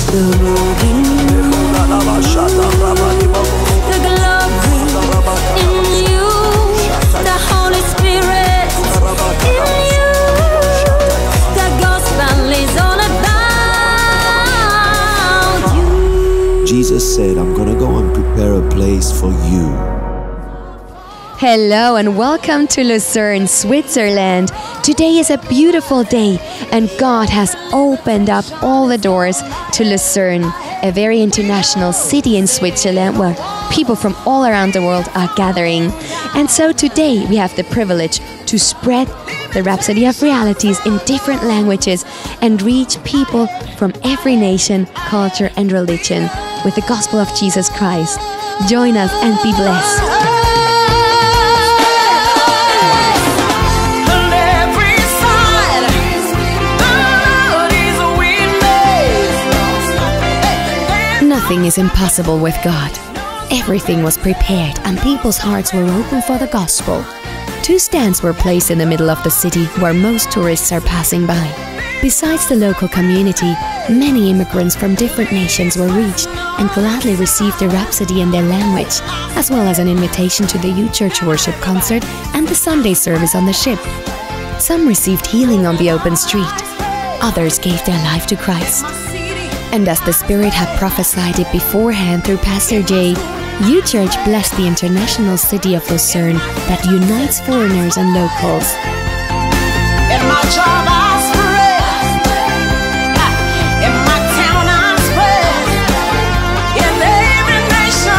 the road in you, the glory in you, the Holy Spirit in you, the gospel is all about you. Jesus said, I'm going to go and prepare a place for you. Hello and welcome to Lucerne, Switzerland. Today is a beautiful day and God has opened up all the doors to Lucerne, a very international city in Switzerland where people from all around the world are gathering. And so today we have the privilege to spread the Rhapsody of Realities in different languages and reach people from every nation, culture and religion with the gospel of Jesus Christ. Join us and be blessed. Nothing is impossible with God. Everything was prepared and people's hearts were open for the gospel. 2 stands were placed in the middle of the city where most tourists are passing by. Besides the local community, many immigrants from different nations were reached and gladly received the Rhapsody in their language, as well as an invitation to the youth church worship concert and the Sunday service on the ship. Some received healing on the open street. Others gave their life to Christ. And as the Spirit had prophesied it beforehand through Pastor Jay, Youth Church blessed the international city of Lucerne that unites foreigners and locals. In my job I spread, in my town I spread, in every nation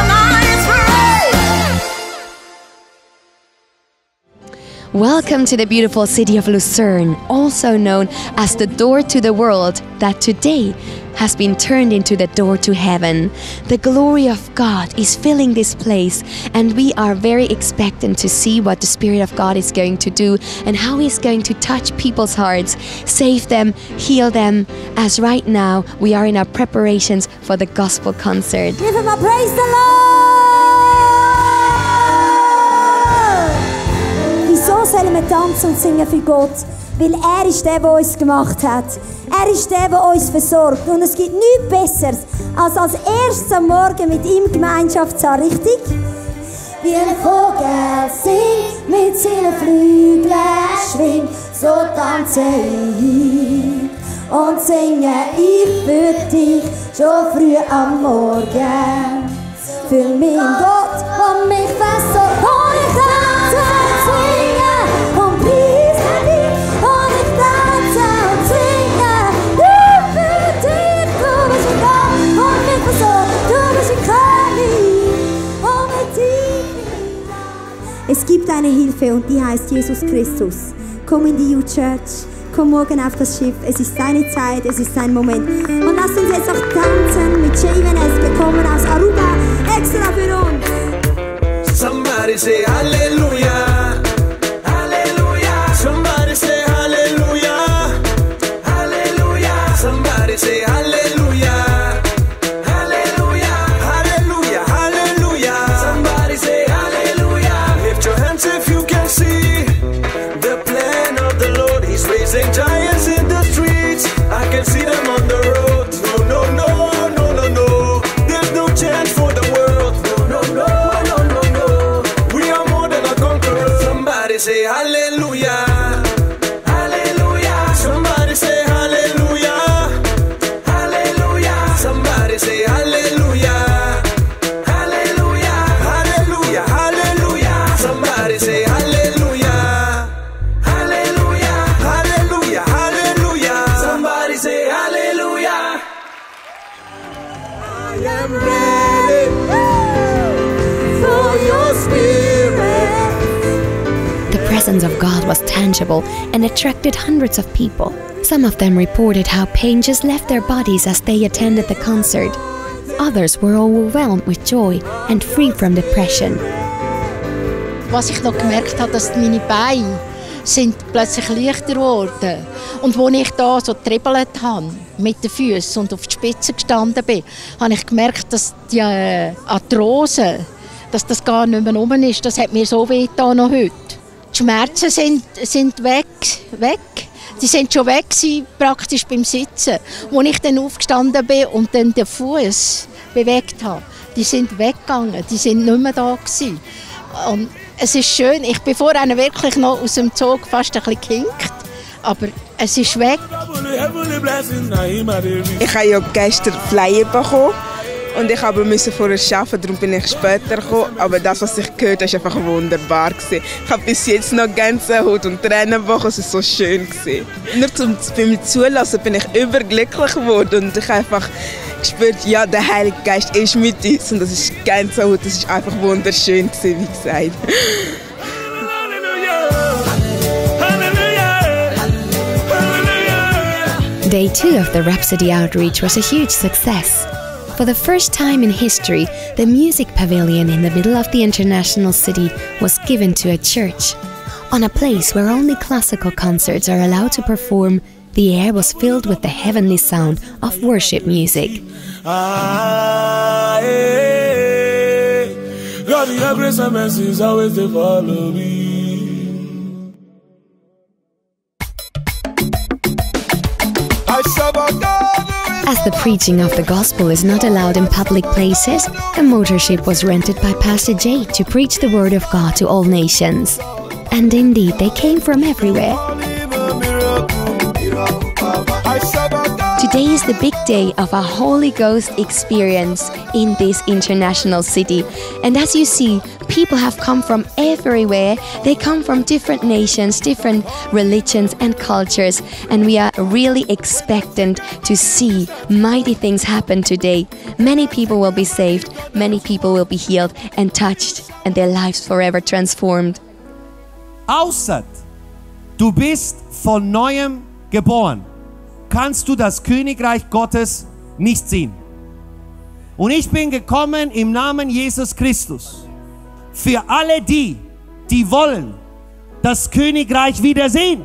I spread. Welcome to the beautiful city of Lucerne, also known as the door to the world, that today has been turned into the door to heaven. The glory of God is filling this place and we are very expectant to see what the Spirit of God is going to do and how He's going to touch people's hearts, save them, heal them, as right now we are in our preparations for the gospel concert. Give him a praise the Lord! Wieso sollen wir tanzen und singen für Gott? Weil er ist der uns gemacht hat. Er ist der uns versorgt. Und es gibt nichts Besseres, als erstes am Morgen mit ihm Gemeinschaft zu haben, richtig? Wie ein Vogel singt, mit seinen Flügeln schwingt, so tanze ich und singe ich für dich, schon früh am Morgen. Für meinen Gott, der mich versorgt, und ich tanze und singe und preise dich, und ich tanze und singe, du für dich, du bist ein Gott und mich versorgt, du bist ein König und mit dir. Es gibt eine Hilfe und die heißt Jesus Christus. Komm in die Youth Church, komm morgen auf das Schiff, es ist deine Zeit, es ist dein Moment. Und lass uns jetzt auch tanzen mit Jay Vaness, gekommen aus Aruba, extra für uns. Somebody say hallelujah, hallelujah. Somebody say hallelujah, hallelujah. Somebody say hallelujah, hallelujah, hallelujah, hallelujah. Somebody say hallelujah. Lift your hands if you can see the plan of the Lord. He's raising giants in the streets. I can see them on the road. No, no, no, no, no, no. There's no chance for the world. No, no, no. Say hallelujah, hallelujah. Somebody say hallelujah, hallelujah. Somebody say hallelujah, hallelujah, hallelujah, hallelujah. Somebody say hallelujah, hallelujah, hallelujah, hallelujah. Somebody say hallelujah. I am ready for your spirit. The presence of God was tangible and attracted hundreds of people. Some of them reported how pain just left their bodies as they attended the concert. Others were overwhelmed with joy and free from depression. Was ich noch gemerkt habe, dass meine Beine sind plötzlich leichter geworden. Und als ich da so getribbelt habe, mit den Füßen und auf die Spitze gestanden bin, habe ich gemerkt, dass die Arthrose, dass das gar nicht mehr rum ist. Das hat mir so wehgetan noch heute. Die Schmerzen sind weg. Die sind schon weg gewesen, praktisch beim Sitzen. Als ich dann aufgestanden bin und dann den Fuß bewegt habe, die sind weggegangen, die sind nicht mehr da gewesen. Und es ist schön, ich bin vorher wirklich noch aus dem Zug fast ein bisschen gehinkt, aber es ist weg. Ich habe ja gestern Flyer bekommen und ich musste vorher arbeiten, darum bin ich später gekommen. Aber das, was ich gehört habe, war einfach wunderbar. Ich habe bis jetzt noch Gänsehaut und Tränen bekommen, es war so schön. Nur beim Zulassen bin ich überglücklich geworden und ich habe einfach gespürt, ja, der Heilige Geist ist mit uns und das ist Gänsehaut, das ist einfach wunderschön gewesen, wie gesagt. Day 2 of the Rhapsody Outreach was a huge success. For the first time in history, the music pavilion in the middle of the international city was given to a church. On a place where only classical concerts are allowed to perform, the air was filled with the heavenly sound of worship music. God, your grace and mercy is always to follow me. As the preaching of the gospel is not allowed in public places, a motorship was rented by Pastor Jay to preach the word of God to all nations. And indeed, they came from everywhere. Today is the big day of a Holy Ghost experience in this international city. And as you see, people have come from everywhere. They come from different nations, different religions and cultures. And we are really expectant to see mighty things happen today. Many people will be saved, many people will be healed and touched, and their lives forever transformed. Außer du bist von Neuem geboren, kannst du das Königreich Gottes nicht sehen. Und ich bin gekommen im Namen Jesus Christus für alle die, die wollen das Königreich wiedersehen.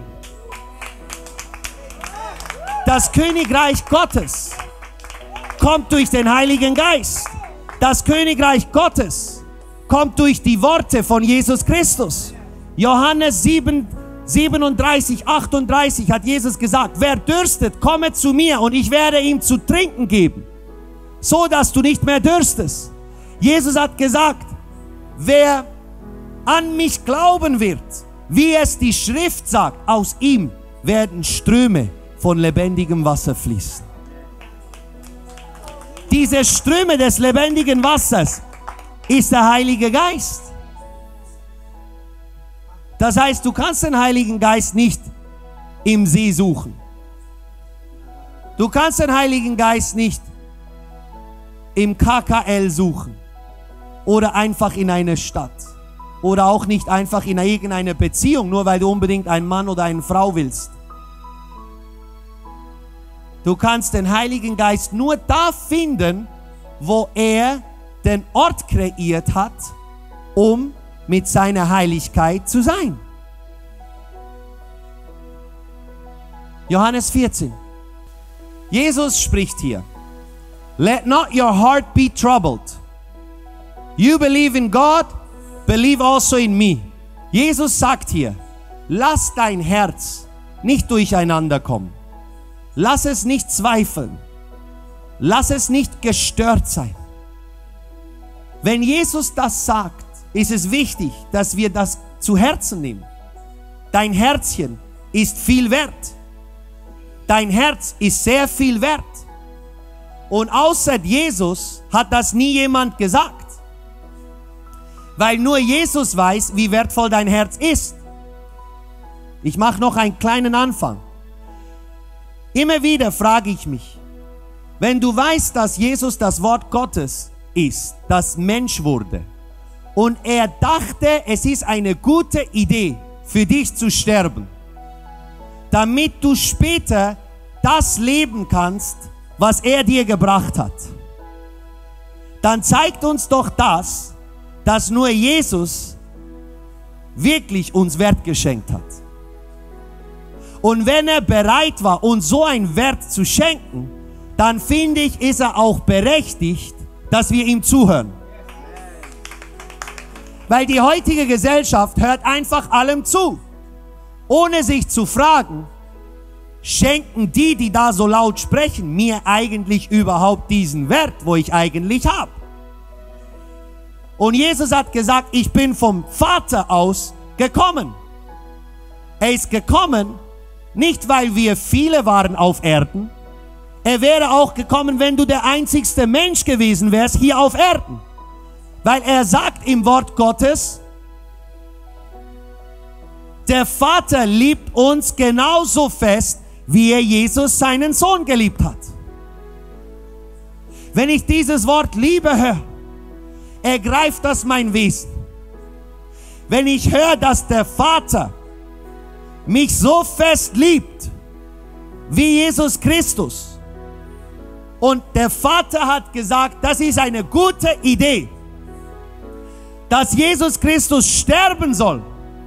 Das Königreich Gottes kommt durch den Heiligen Geist. Das Königreich Gottes kommt durch die Worte von Jesus Christus. Johannes 37, 38 hat Jesus gesagt, wer dürstet, komme zu mir und ich werde ihm zu trinken geben, so dass du nicht mehr dürstest. Jesus hat gesagt, wer an mich glauben wird, wie es die Schrift sagt, aus ihm werden Ströme von lebendigem Wasser fließen. Diese Ströme des lebendigen Wassers ist der Heilige Geist. Das heißt, du kannst den Heiligen Geist nicht im See suchen. Du kannst den Heiligen Geist nicht im KKL suchen oder einfach in einer Stadt oder auch nicht einfach in irgendeiner Beziehung, nur weil du unbedingt einen Mann oder eine Frau willst. Du kannst den Heiligen Geist nur da finden, wo er den Ort kreiert hat, um mit seiner Heiligkeit zu sein. Johannes 14. Jesus spricht hier. Let not your heart be troubled. You believe in God, believe also in me. Jesus sagt hier, lass dein Herz nicht durcheinander kommen. Lass es nicht zweifeln. Lass es nicht gestört sein. Wenn Jesus das sagt, ist es wichtig, dass wir das zu Herzen nehmen. Dein Herzchen ist viel wert. Dein Herz ist sehr viel wert. Und außer Jesus hat das nie jemand gesagt. Weil nur Jesus weiß, wie wertvoll dein Herz ist. Ich mache noch einen kleinen Anfang. Immer wieder frage ich mich, wenn du weißt, dass Jesus das Wort Gottes ist, das Mensch wurde, und er dachte, es ist eine gute Idee, für dich zu sterben, damit du später das leben kannst, was er dir gebracht hat. Dann zeigt uns doch das, dass nur Jesus wirklich uns Wert geschenkt hat. Und wenn er bereit war, uns so einen Wert zu schenken, dann finde ich, ist er auch berechtigt, dass wir ihm zuhören. Weil die heutige Gesellschaft hört einfach allem zu, ohne sich zu fragen, schenken die da so laut sprechen, mir eigentlich überhaupt diesen Wert, wo ich eigentlich habe? Und Jesus hat gesagt, ich bin vom Vater aus gekommen. Er ist gekommen, nicht weil wir viele waren auf Erden. Er wäre auch gekommen, wenn du der einzigste Mensch gewesen wärst hier auf Erden. Weil er sagt im Wort Gottes, der Vater liebt uns genauso fest, wie er Jesus, seinen Sohn, geliebt hat. Wenn ich dieses Wort Liebe höre, ergreift das mein Wesen. Wenn ich höre, dass der Vater mich so fest liebt, wie Jesus Christus, und der Vater hat gesagt, das ist eine gute Idee, dass Jesus Christus sterben soll,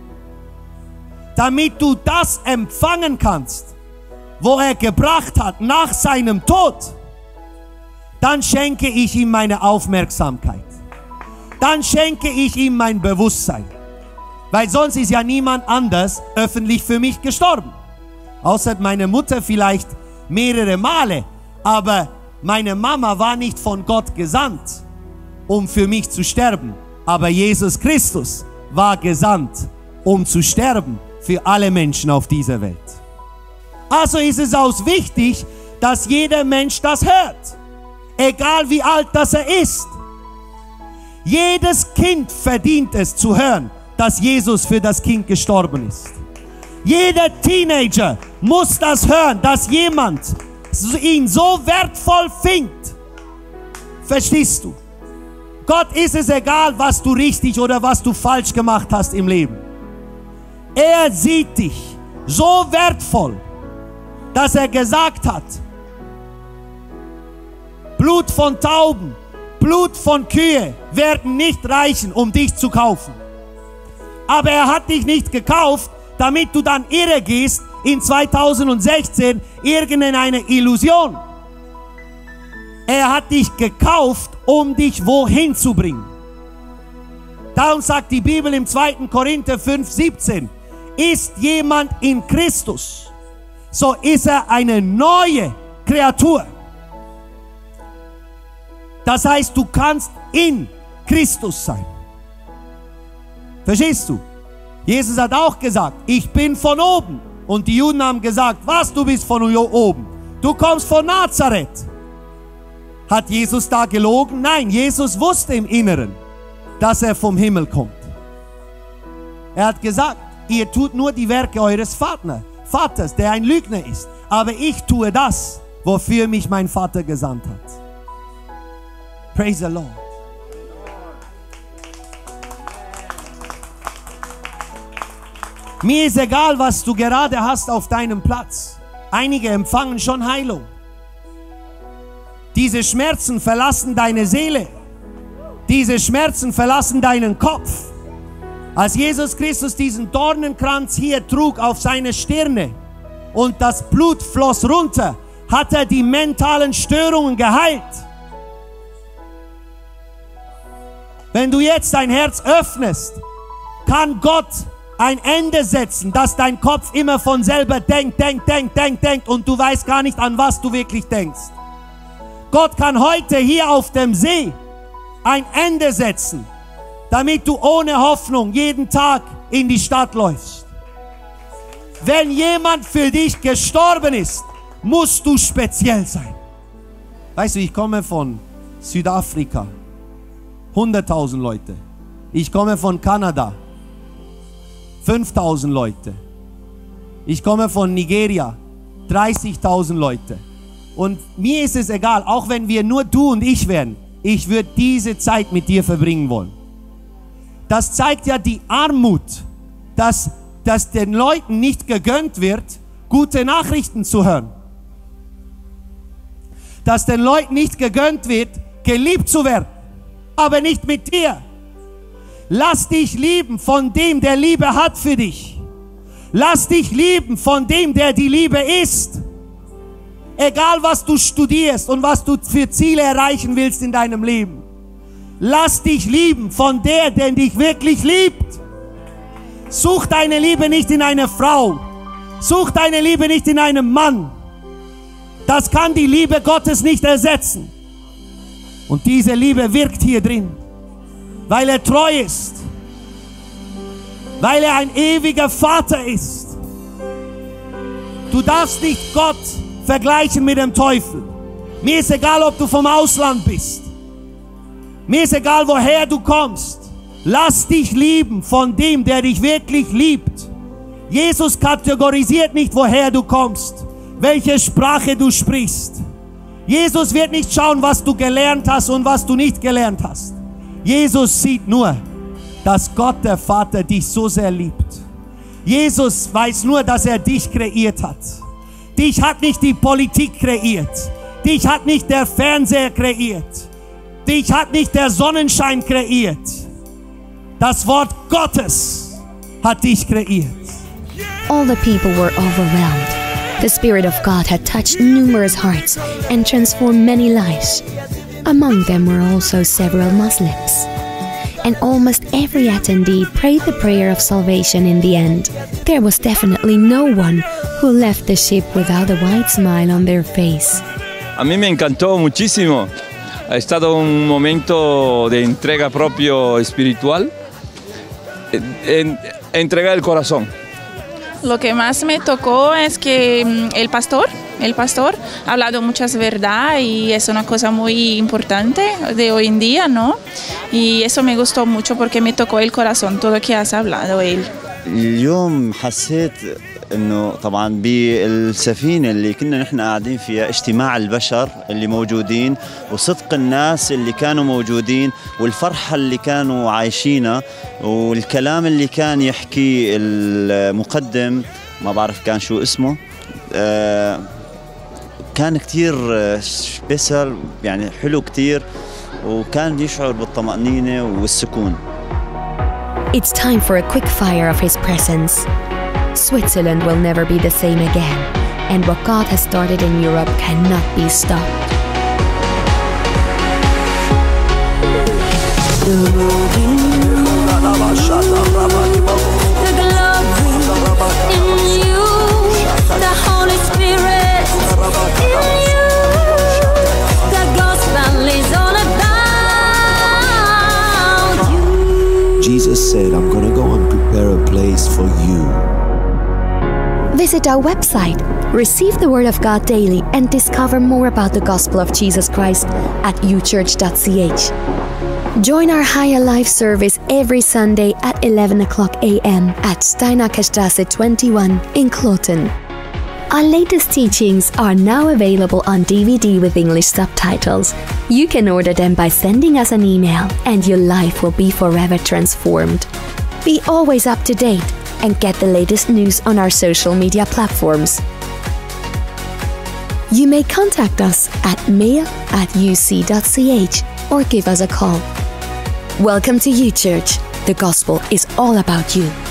damit du das empfangen kannst, wo er gebracht hat nach seinem Tod, dann schenke ich ihm meine Aufmerksamkeit. Dann schenke ich ihm mein Bewusstsein. Weil sonst ist ja niemand anders öffentlich für mich gestorben. Außer meine Mutter vielleicht mehrere Male. Aber meine Mama war nicht von Gott gesandt, um für mich zu sterben. Aber Jesus Christus war gesandt, um zu sterben für alle Menschen auf dieser Welt. Also ist es auch wichtig, dass jeder Mensch das hört. Egal wie alt das er ist. Jedes Kind verdient es zu hören, dass Jesus für das Kind gestorben ist. Jeder Teenager muss das hören, dass jemand ihn so wertvoll findet. Verstehst du? Gott ist es egal, was du richtig oder was du falsch gemacht hast im Leben. Er sieht dich so wertvoll, dass er gesagt hat, Blut von Tauben, Blut von Kühe werden nicht reichen, um dich zu kaufen. Aber er hat dich nicht gekauft, damit du dann irre gehst in 2016 irgendeine Illusion. Er hat dich gekauft, um dich wohin zu bringen. Darum sagt die Bibel im 2. Korinther 5,17, ist jemand in Christus, so ist er eine neue Kreatur. Das heißt, du kannst in Christus sein. Verstehst du? Jesus hat auch gesagt, ich bin von oben. Und die Juden haben gesagt, was, du bist von oben? Du kommst von Nazareth. Hat Jesus da gelogen? Nein, Jesus wusste im Inneren, dass er vom Himmel kommt. Er hat gesagt, ihr tut nur die Werke eures Vaters, der ein Lügner ist. Aber ich tue das, wofür mich mein Vater gesandt hat. Praise the Lord. Mir ist egal, was du gerade hast auf deinem Platz. Einige empfangen schon Heilung. Diese Schmerzen verlassen deine Seele. Diese Schmerzen verlassen deinen Kopf. Als Jesus Christus diesen Dornenkranz hier trug auf seine Stirne und das Blut floss runter, hat er die mentalen Störungen geheilt. Wenn du jetzt dein Herz öffnest, kann Gott ein Ende setzen, dass dein Kopf immer von selber denkt und du weißt gar nicht, an was du wirklich denkst. Gott kann heute hier auf dem See ein Ende setzen, damit du ohne Hoffnung jeden Tag in die Stadt läufst. Wenn jemand für dich gestorben ist, musst du speziell sein. Weißt du, ich komme von Südafrika, 100.000 Leute. Ich komme von Kanada, 5.000 Leute. Ich komme von Nigeria, 30.000 Leute. Und mir ist es egal, auch wenn wir nur du und ich wären, ich würde diese Zeit mit dir verbringen wollen. Das zeigt ja die Armut, dass den Leuten nicht gegönnt wird, gute Nachrichten zu hören. Dass den Leuten nicht gegönnt wird, geliebt zu werden, aber nicht mit dir. Lass dich lieben von dem, der Liebe hat für dich. Lass dich lieben von dem, der die Liebe ist. Egal, was du studierst und was du für Ziele erreichen willst in deinem Leben. Lass dich lieben von der dich wirklich liebt. Such deine Liebe nicht in einer Frau. Such deine Liebe nicht in einem Mann. Das kann die Liebe Gottes nicht ersetzen. Und diese Liebe wirkt hier drin, weil er treu ist, weil er ein ewiger Vater ist. Du darfst nicht Gott vergleichen mit dem Teufel. Mir ist egal, ob du vom Ausland bist. Mir ist egal, woher du kommst. Lass dich lieben von dem, der dich wirklich liebt. Jesus kategorisiert nicht, woher du kommst, welche Sprache du sprichst. Jesus wird nicht schauen, was du gelernt hast und was du nicht gelernt hast. Jesus sieht nur, dass Gott, der Vater, dich so sehr liebt. Jesus weiß nur, dass er dich kreiert hat. Dich hat nicht die Politik kreiert. Dich hat nicht der Fernseher kreiert. Dich hat nicht der Sonnenschein kreiert. Das Wort Gottes hat dich kreiert. All the people were overwhelmed. The Spirit of God had touched numerous hearts and transformed many lives. Among them were also several Muslims. And almost every attendee prayed the prayer of salvation in the end. There was definitely no one who left the ship without a wide smile on their face. A mí me encantó muchísimo. Ha estado un momento de entrega propio espiritual, entrega el corazón. Lo que más me tocó es que el pastor ha hablado muchas verdades y es una cosa muy importante de hoy en día, ¿no? Y eso me gustó mucho porque me tocó el corazón todo lo que has hablado él. اليوم حسيت انه طبعا بالسفينه اللي كنا نحن قاعدين فيها اجتماع البشر اللي موجودين وصدق الناس اللي كانوا موجودين والفرحه اللي كانوا عايشينها والكلام اللي كان يحكي المقدم ما بعرف كان شو اسمه كان كتير سبيشال يعني حلو كتير وكان يشعر بالطمأنينة والسكون. It's time for a quick fire of His presence. Switzerland will never be the same again, and what God has started in Europe cannot be stopped. The glory in you, the Holy Spirit in you, the gospel is all about you. Jesus said, I'm going to go and prepare a place for you. Visit our website, receive the Word of God daily, and discover more about the Gospel of Jesus Christ at uchurch.ch. Join our Higher Life service every Sunday at 11 o'clock a.m. at Steinackerstrasse 21 in Kloten. Our latest teachings are now available on DVD with English subtitles. You can order them by sending us an email, and your life will be forever transformed. Be always up to date and get the latest news on our social media platforms. You may contact us at mail@uc.ch or give us a call. Welcome to U Church. The gospel is all about you.